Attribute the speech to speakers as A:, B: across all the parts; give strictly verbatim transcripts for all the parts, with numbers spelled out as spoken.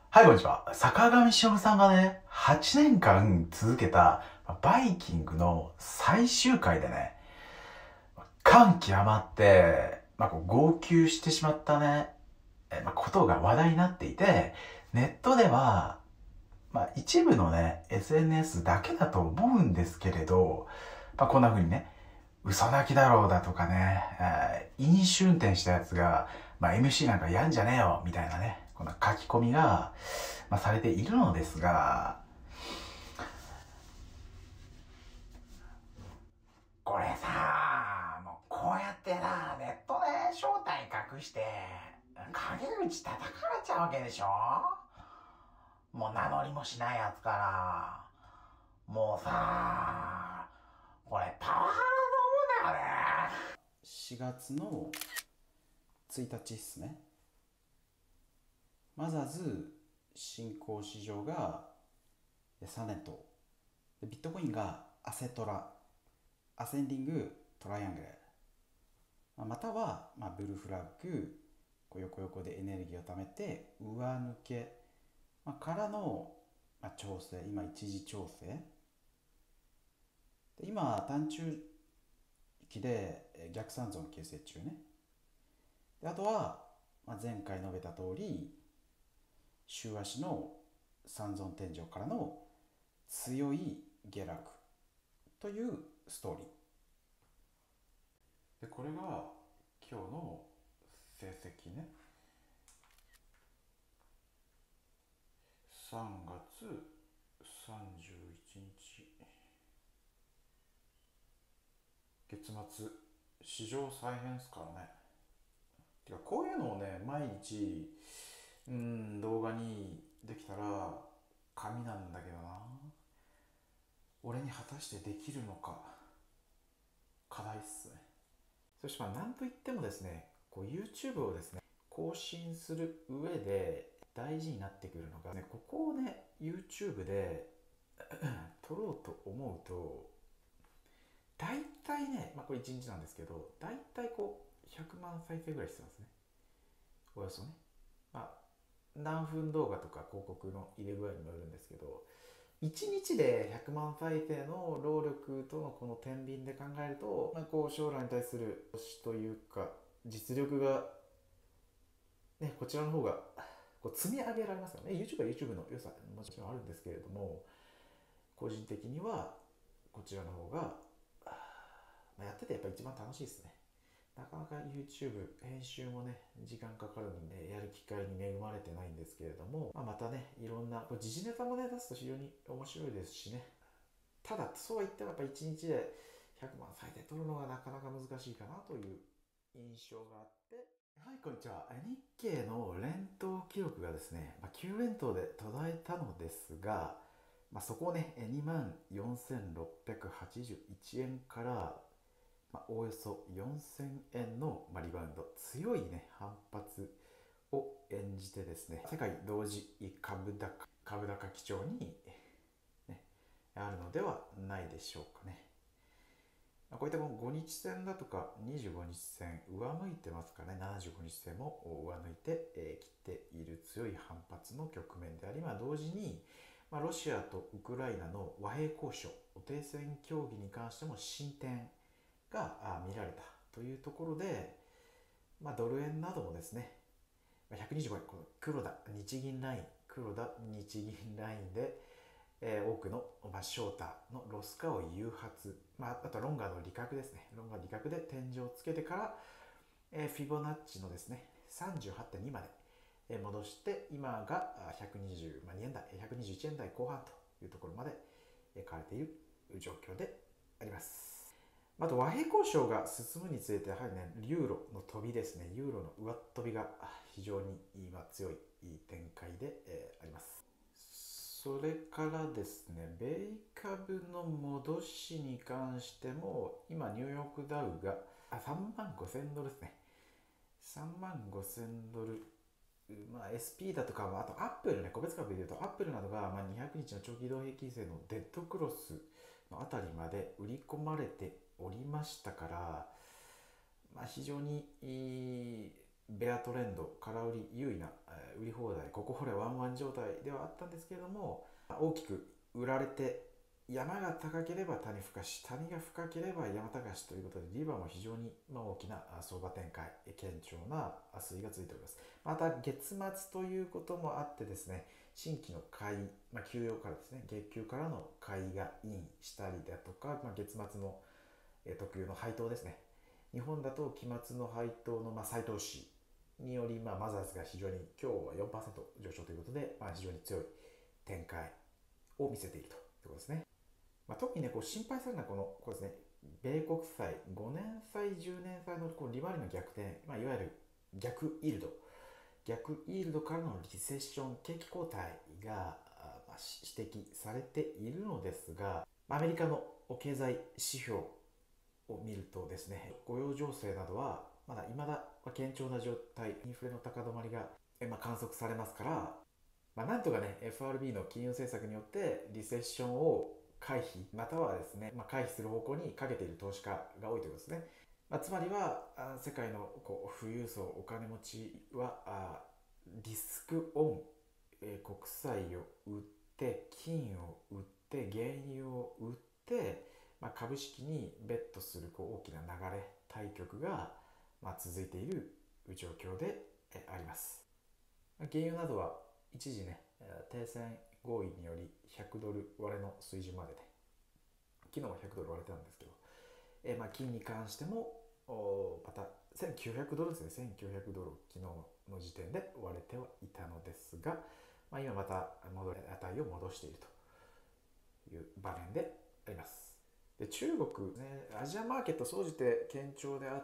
A: はい、こんにちは。坂上忍さんがね、はちねんかん続けたバイキングの最終回でね、感極まって、まあ、こう号泣してしまったね、えまあ、ことが話題になっていて、ネットでは、まあ、一部のね、エスエヌエス だけだと思うんですけれど、まあ、こんな風にね、嘘泣きだろうだとかね、えー飲酒運転したやつが、まあ、エムシー なんかやんじゃねえよ、みたいなね、この書き込みが、まあ、されているのですが、これさ、もうこうやってな、ネットで正体隠して、陰口叩かれちゃうわけでしょ。もう名乗りもしないやつから。もうさ、これパワハラだもんだよね。しがつのついたちっすね。マザーズ新興市場がサネト、ビットコインがアセトラ、アセンディングトライアングル、または、まあ、ブルーフラッグ、こう横横でエネルギーを貯めて上抜け、まあ、からの、まあ、調整、今一時調整で、今短中期でえ逆三尊形成中ね。であとは、まあ、前回述べた通り週足の三尊天井からの強い下落というストーリーで、これが今日の成績ね。さんがつさんじゅういちにち月末、史上再編っすからね。てかこういうのをね、毎日うん動画にできたら神なんだけどな。俺に果たしてできるのか、課題っすね。そしてまあなんといってもですね、こう YouTube をですね更新する上で大事になってくるのがね、ここをね YouTube で撮ろうと思うと、大体ね、まあこれいちにちなんですけど、大体こうひゃくまん再生ぐらいしてますね、およそね。まあ何分動画とか広告の入れ具合にもよるんですけど、いちにちでひゃくまん再生の労力とのこの天秤で考えると、まあ、こう将来に対する投資というか実力が、ね、こちらの方がこう積み上げられますよね。 YouTube は YouTube の良さもちろんあるんですけれども、個人的にはこちらの方が、まあ、やっててやっぱ一番楽しいですね。なかなか YouTube 編集もね時間かかるんでやる機会に恵まれてないんですけれども、まあ、またねいろんな時事ネタもね出すと非常に面白いですしね。ただそうは言ってもやっぱいちにちでひゃくまん再生取るのがなかなか難しいかなという印象があって、はい、こんにちは。日経の連投記録がですね、まあ、きゅう連投で途絶えたのですが、まあ、そこをねにまんよんせんろっぴゃくはちじゅういちえんから、まあ、おおよそよんせんえんの、まあ、リバウンド、強いね反発を演じてですね、世界同時株高株高基調に、ね、あるのではないでしょうかね。こういったご日線だとかにじゅうごにち線上向いてますからね、ななじゅうごにち線も上抜いてき、えー、ている強い反発の局面であり、まあ、同時に、まあ、ロシアとウクライナの和平交渉、停戦協議に関しても進展が見られたというところで、まあ、ドル円などもですね、ひゃくにじゅうごえん、この黒田日銀ライン、黒田日銀ラインで、えー、多くの、まあ、ショーターのロス化を誘発、まあ、あとロンガーの利確ですね、ロンガー利確で天井をつけてから、えー、フィボナッチのですね さんじゅうはちてんに まで戻して、今がひゃくにじゅうにえん台、ひゃくにじゅういちえん台後半というところまで買われている状況であります。あと和平交渉が進むにつれて、やはりねユーロの飛びですね、ユーロの上飛びが非常に今強い展開で、えー、あります。それからですね、米株の戻しに関しても、今ニューヨークダウがあさんまんごせんドルですね。さんまんごせんドル、まあ、エスピー だとか、あとアップルね、個別株でいうとアップルなどが、まあ、にひゃくにちの長期移動平均線のデッドクロスのあたりまで売り込まれておりましたから、まあ、非常にベアトレンド、空売り優位な売り放題、ここ掘れワンワン状態ではあったんですけれども、大きく売られて、山が高ければ谷深し、谷が深ければ山高しということで、リバーも非常に大きな相場展開、堅調な推移が続いております。また月末ということもあってですね、新規の買い、まあ、休養からですね、月給からの買いがインしたりだとか、まあ、月末の、えー、特有の配当ですね。日本だと期末の配当の、まあ、再投資により、まあ、マザーズが非常に今日は よんパーセント 上昇ということで、まあ、非常に強い展開を見せているということですね。まあ、特にね、こう心配されるのはこの、こうですね、米国債、ごねん債、じゅうねん債のこう利回りの逆転、まあ、いわゆる逆イールド、逆イールドからのリセッション、景気後退が、まあ、指摘されているのですが、アメリカの経済指標を見るとですね、雇用情勢などはまだ未だ堅調な状態、インフレの高止まりが、まあ、観測されますから、まあ、なんとかね、エフアールビー の金融政策によってリセッションを回避、またはですね、まあ、回避する方向にかけている投資家が多いということですね。まあ、つまりは、世界のこう富裕層、お金持ちは、リスクオン、えー、国債を売って、金を売って、原油を売って、まあ、株式にベットするこう大きな流れ、対局が、まあ、続いている状況であります。原油などは一時ね、停戦合意によりひゃくドル割れの水準までで、昨日はひゃくドル割れたんですけど、えー、まあ金に関してもまたせんきゅうひゃくドルですね、せんきゅうひゃくドル昨日の時点で割れてはいたのですが、まあ、今また戻り値を戻しているという場面であります。で中国、ね、アジアマーケット総じて堅調であって、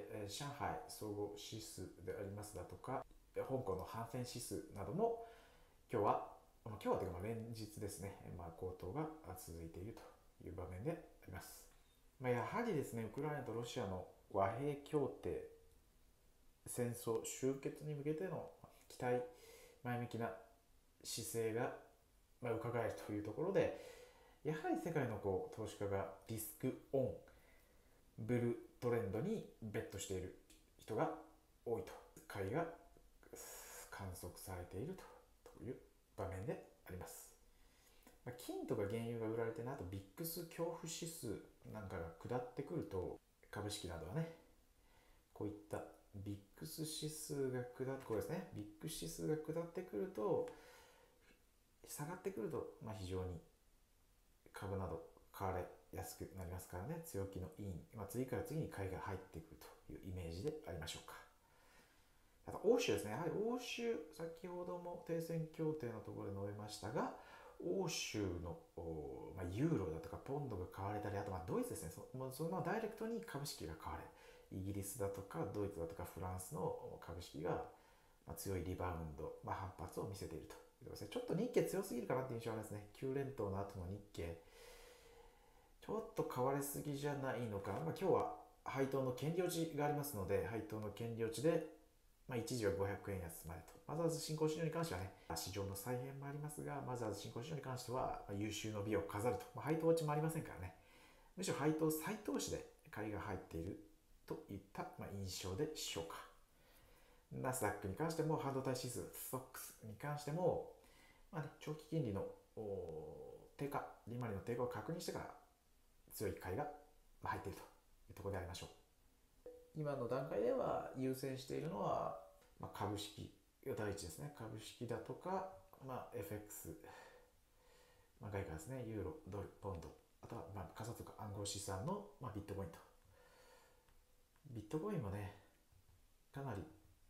A: えー、上海総合指数でありますだとか、香港のハンセン指数なども今日は、今日はというか連日ですね、まあ、高騰が続いているという場面であります。まあ、やはりですね、ウクライナとロシアの和平協定、戦争終結に向けての期待、前向きな姿勢が、まあ、伺えるというところで、やはり世界のこう投資家がリスクオン、ブルトレンドにベットしている人が多いと、買いが観測されているという場面であります。金とか原油が売られてね、あとビックス恐怖指数なんかが下ってくると、株式などはね、こういったビックス指数が下ってこうですね、ビックス指数が下ってくると、下がってくると、まあ、非常に株など買われやすくなりますからね、強気のイン、まあ、次から次に買いが入ってくるというイメージでありましょうか。あと欧州ですね、やはり欧州、先ほども停戦協定のところで述べましたが、欧州の、まあ、ユーロだとかポンドが買われたり、あとまあドイツですね、そのそのままダイレクトに株式が買われ、イギリスだとかドイツだとかフランスの株式が強いリバウンド、まあ、反発を見せているということですね。ちょっと日経強すぎるかなって印象がありますね。きゅう連投の後の日経、ちょっと買われすぎじゃないのかな。まあ、今日は配当の権利落ちがありますので、配当の権利落ちで、まあ、一時はごひゃくえん安までと。マザーズ新興市場に関してはね、市場の再編もありますが、マザーズ新興市場に関しては優秀の美を飾ると。まあ、配当落ちもありませんからね。むしろ配当再投資で買いが入っているといった、まあ、印象でしょうか。ナスダックに関しても、半導体指数、ストックスに関しても、まあね、長期金利の低下、利回りの低下を確認してから強い買いが入っているというところでありましょう。今の段階では優先しているのは、まあ、株式が第一ですね。株式だとか、まあ、エフエックス、まあ、外貨ですね。ユーロ、ドル、ポンド、あとは、まあ、仮想通貨暗号資産の、まあ、ビットコインと。ビットコインもね、かなり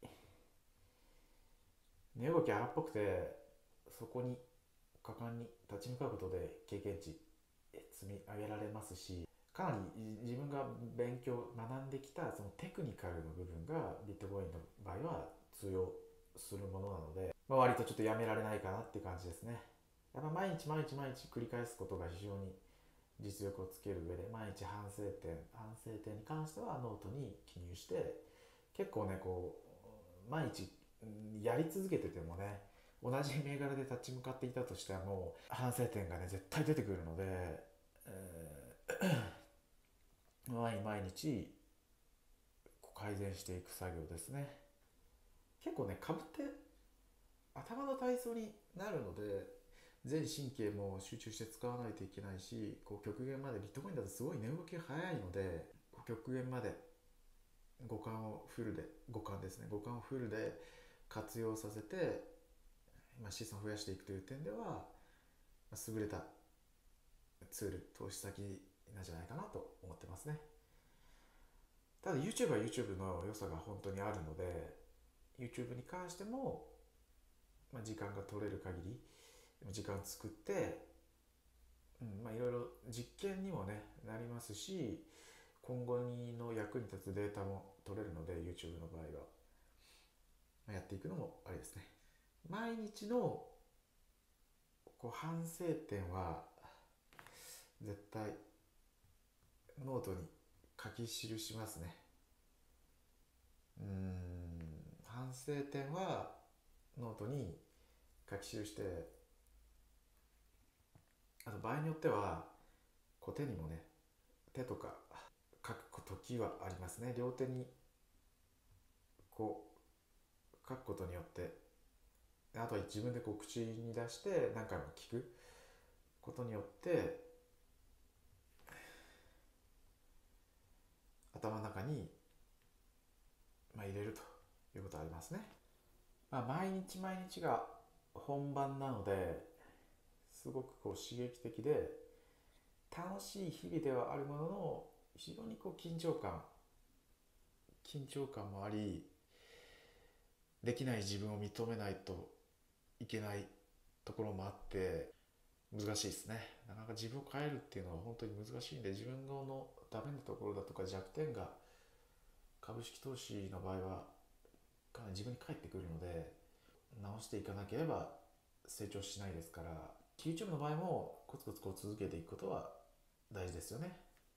A: 値動き荒っぽくて、そこに果敢に立ち向かうことで経験値積み上げられますし、かなり自分が勉強学んできたそのテクニカルの部分がビットコインの場合は通用するものなので、まあ、割とちょっとやめられないかなっていう感じですね。やっぱ毎日毎日毎日繰り返すことが非常に実力をつける上で、毎日反省点反省点に関してはノートに記入して、結構ねこう毎日やり続けててもね、同じ銘柄で立ち向かっていたとしても反省点がね絶対出てくるので、えー、毎毎日改善していく作業ですね。 結構ね、株って頭の体操になるので、全神経も集中して使わないといけないし、こう極限まで、ビットコインだとすごい値動きが早いので、極限まで五感をフルで、五感ですね、五感をフルで活用させて、まあ、資産を増やしていくという点では、まあ、優れたツール、投資先なんじゃないかなと思ってますね。ただ YouTube は YouTube の良さが本当にあるので、 YouTube に関しても、まあ、時間が取れる限り時間作って、うんまあ、いろいろ実験にもねなりますし、今後の役に立つデータも取れるので YouTube の場合は、まあ、やっていくのもありですね。毎日のこう反省点は絶対ノートに書き記しますね。うーん反省点はノートに書き記して、あと場合によってはこう手にもね、手とか書く時はありますね。両手にこう書くことによって、あとは自分でこう口に出して何回も聞くことによって頭の中に、まあ、入れるということがありますね。まあ、毎日毎日が本番なのですごくこう刺激的で楽しい日々ではあるものの、非常にこう緊張感緊張感もあり、できない自分を認めないといけないところもあって難しいですね。なかなか自分を変えるっていうのは本当に難しいんで、自分のダメなところだとか弱点が株式投資の場合はかなり自分に返ってくるので、直していかなければ成長しないですから、 YouTube の場合もコツコツこう続けていくことは大事ですよね。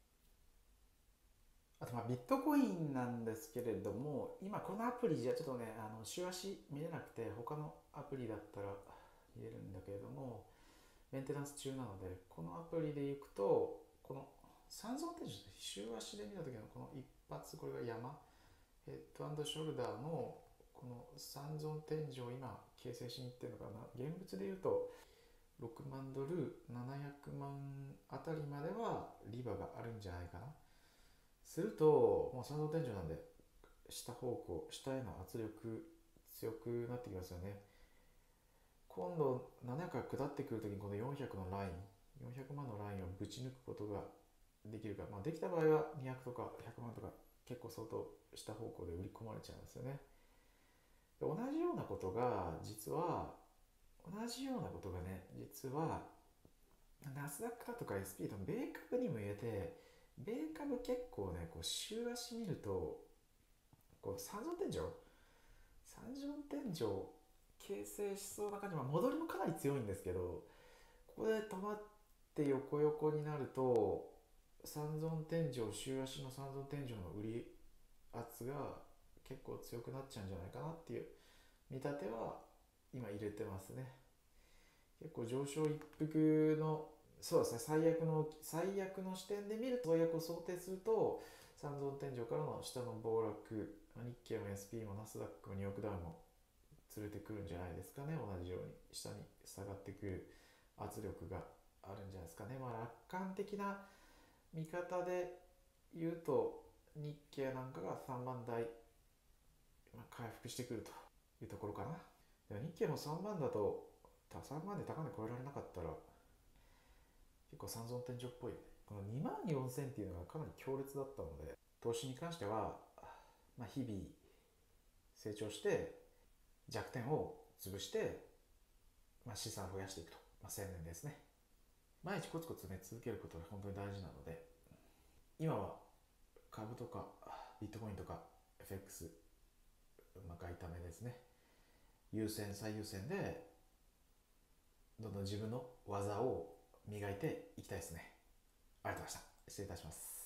A: あとまあビットコインなんですけれども、今このアプリじゃちょっとね、あの週足見れなくて、他のアプリだったら見れるんだけれども、メンテナンス中なので、このアプリでいくと、この三尊天井、週足で見た時のこの一発、これが山、ヘッド&ショルダーのこの三尊天井を今形成しにいってるのかな。現物でいうとろくまんドルななひゃくまんあたりまではリバがあるんじゃないかな。するともう三尊天井なんで、下方向、下への圧力強くなってきますよね。今度ななひゃくから下ってくるときに、このよんひゃくのライン、よんひゃくまんのラインをぶち抜くことができるか、まあ、できた場合はにひゃくとかひゃくまんとか結構相当下方向で売り込まれちゃうんですよね。で同じようなことが実は同じようなことがね実はナスダックだとか エスピー と米株にも言えて、米株結構ねこう週足見るとこう三尊天井三尊天井形成しそうな感じ、まあ、戻りもかなり強いんですけど、ここで止まって横横になると三尊天井、週足の三尊天井の売り圧が結構強くなっちゃうんじゃないかなっていう見立ては今入れてますね。結構上昇一服の、そうですね、最悪の最悪の視点で見ると、最悪を想定すると三尊天井からの下の暴落、日経も エスピー もナスダックもニューヨークダウンも連れてくるんじゃないですかね。同じように下に下がってくる圧力があるんじゃないですかね。まあ楽観的な見方で言うと日経なんかがさんばん台、まあ、回復してくるというところかな。でも日経もさんばんだとさんばんで高値超えられなかったら結構三尊天井っぽいよね。このにまんよんせんっていうのがかなり強烈だったので、投資に関しては、まあ、日々成長して弱点を潰して、まあ、資産を増やしていくと、まあ、専念ですね。毎日コツコツね続けることが本当に大事なので、今は株とかビットコインとか エフエックス、まあ、外為ですね、優先最優先でどんどん自分の技を磨いていきたいですね。ありがとうございました。失礼いたします。